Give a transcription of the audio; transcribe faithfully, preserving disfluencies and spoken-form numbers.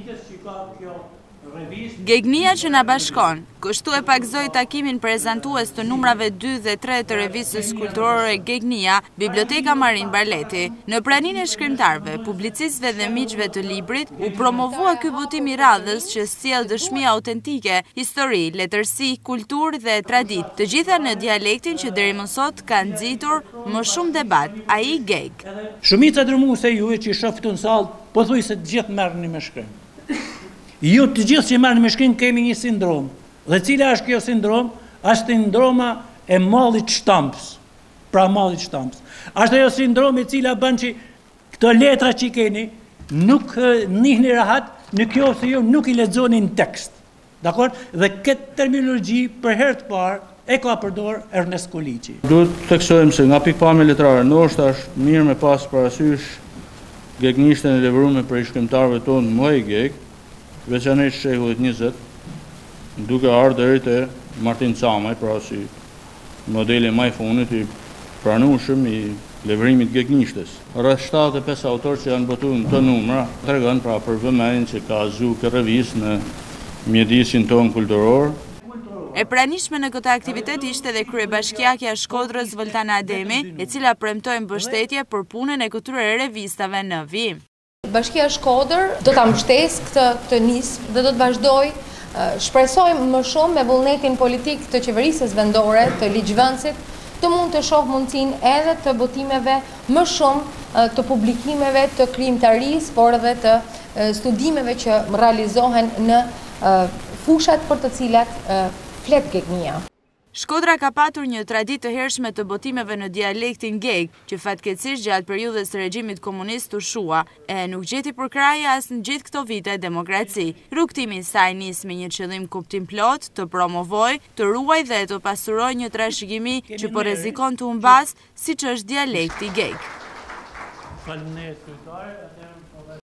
Gegnia që na bashkon, kështu e pakzoi takimin prezantues të numrave dy dhe tre të revistës kulturore Gegnia, Biblioteka Marin Barleti. Në praninë e shkrimtarëve, publicistëve dhe miqve të librit, u promovua ky botim i radhës që sjell dëshmi autentike, histori, letërsi, kulturë dhe traditë, të gjitha në dialektin që deri më sot ka nxitur më shumë debat, ai geg. Shumica dërmuese juve që i shoh këtu në sallë, pothuajse të gjithë merrni me shkrim. Ju të gjithë që marrë me shkrim kemi një sindrom. Dhe cila është kjo sindrom? Është sindroma e mallit shtampës. Pra mallit shtampës. Është ajo sindromi cila bën që këto letra që i keni nuk njihni rahat në kjo se ju nuk i lexoni në tekst. Dakor? Dhe këtë terminologji për herë të parë e ka përdor Ernest Kuliçi. Duhet të theksojmë se nga pikpamja letrare, ndoshta është mirë me pas parasysh gegnishtën e levuar për shkrimtarëve tonë më i geg, veçanërisht shekullit njëzet, duke ardhur deri te Martin Camaj, pra si modeli më i fundit i pranueshëm i levërimit gegnishtës. Rreth shtatëdhjetë e pesë autorë që janë botuar në këto numra tregon pra për vëmendjen që ka zu kjo revistë në mjedisin tonë kulturor. E pranishme në këtë aktivitet ishte dhe kryebashkiakja e Shkodrës Vëltana Ademi, e cila premtoi mbështetje për punën e këtyre revistave në vijim. Bashkia Shkodër do ta mbështesë këtë këtë nismë dhe do të vazhdoj. Shpresojmë më shumë me vullnetin politik të qeverisës vendore, të ligjvënësit, të mund të shoh mundësinë edhe të botimeve më shumë, të publikimeve të krijimtarisë, por edhe të studimeve që realizohen në fushat për të cilat flet Gegnia. Shkodra ka patur një traditë të hershme të botimeve në dialektin geg, që fatkeqësisht gjatë periudhës së regjimit komunist u shua, e nuk gjeti përkraje as në gjithë këto vite demokraci. Rrugtimi i saj nis me një qëllim kuptim plot, të promovoj, të ruaj dhe të pasuroj një trashëgimi që po rrezikon të humbas, siç është dialekti geg.